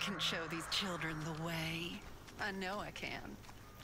can show these children the way. I know I can.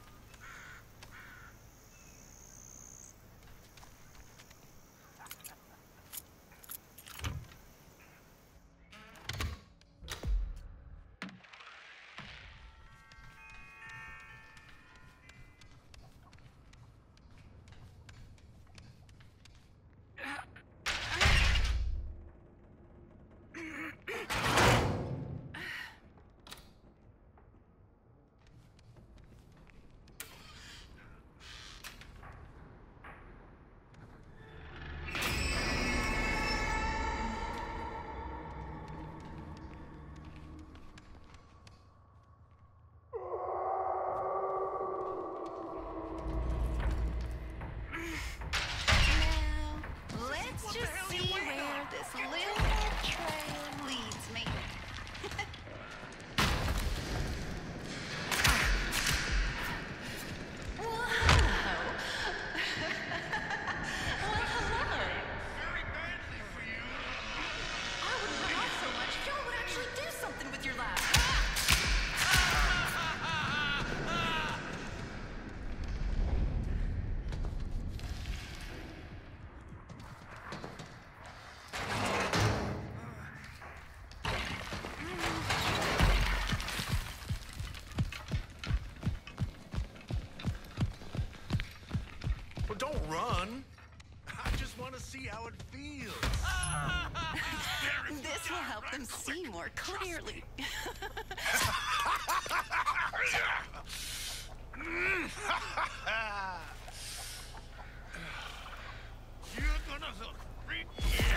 Don't run. I just want to see how it feels. This will help them see more clearly. You're gonna look freaky.